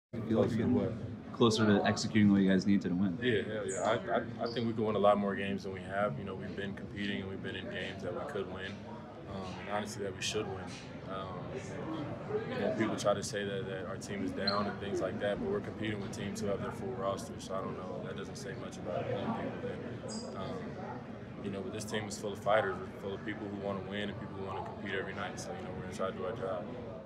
You feel like Closer you're to getting what? closer to executing what you guys need to win? Yeah, hell yeah. I think we could win a lot more games than we have. You know, we've been competing and we've been in games that we could win, and honestly that we should win. Um, you know, people try to say that our team is down and things like that, but we're competing with teams who have their full roster. So I don't know. That doesn't say much about other people. You know, but this team is full of fighters. It's full of people who want to win and people who want to compete every night. So you know, we're gonna try to do our job.